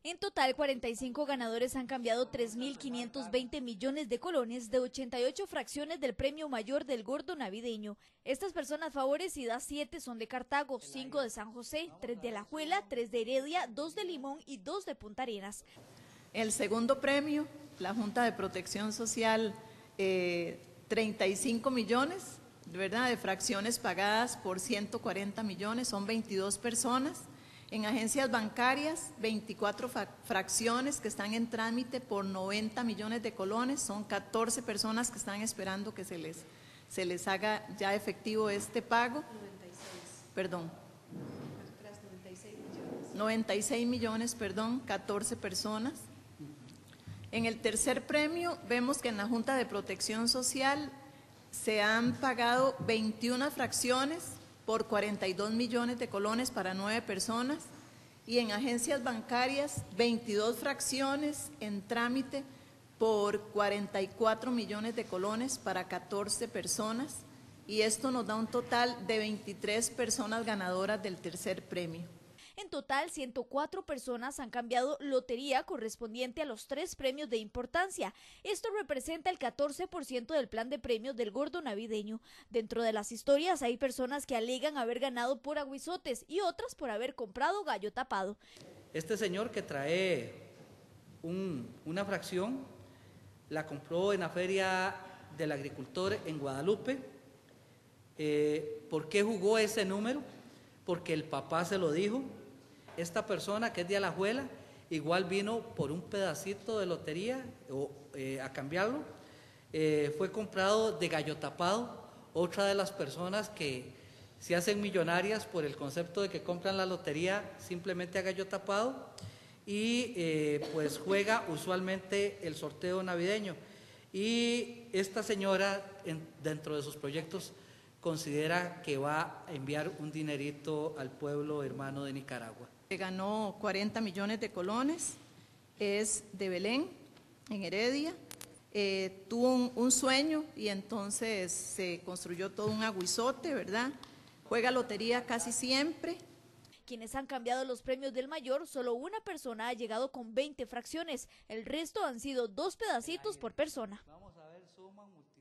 En total, 45 ganadores han cambiado 3.520 millones de colones de 88 fracciones del premio mayor del gordo navideño. Estas personas favorecidas, 7 son de Cartago, 5 de San José, 3 de Alajuela, 3 de Heredia, 2 de Limón y 2 de Punta Arenas. El segundo premio, la Junta de Protección Social, 35 millones, ¿verdad?, de fracciones pagadas por 140 millones, son 22 personas. En agencias bancarias, 24 fracciones que están en trámite por 90 millones de colones, son 14 personas que están esperando que se les haga ya efectivo este pago. 96 millones, 14 personas. En el tercer premio vemos que en la Junta de Protección Social se han pagado 21 fracciones por 42 millones de colones para 9 personas y en agencias bancarias 22 fracciones en trámite por 44 millones de colones para 14 personas y esto nos da un total de 23 personas ganadoras del tercer premio. En total, 104 personas han cambiado lotería correspondiente a los 3 premios de importancia. Esto representa el 14% del plan de premios del gordo navideño. Dentro de las historias hay personas que alegan haber ganado por aguizotes y otras por haber comprado gallo tapado. Este señor que trae una fracción, la compró en la Feria del Agricultor en Guadalupe. ¿Por qué jugó ese número? Porque el papá se lo dijo. Esta persona que es de Alajuela igual vino por un pedacito de lotería a cambiarlo, fue comprado de gallo tapado. Otra de las personas que se hacen millonarias por el concepto de que compran la lotería simplemente a gallo tapado y pues juega usualmente el sorteo navideño. Y esta señora dentro de sus proyectos considera que va a enviar un dinerito al pueblo hermano de Nicaragua. Ganó 40 millones de colones, es de Belén, en Heredia, tuvo un sueño y entonces se construyó todo un aguizote, ¿verdad? Juega lotería casi siempre. Quienes han cambiado los premios del mayor, solo una persona ha llegado con 20 fracciones, el resto han sido 2 pedacitos por persona. Vamos a ver, suma,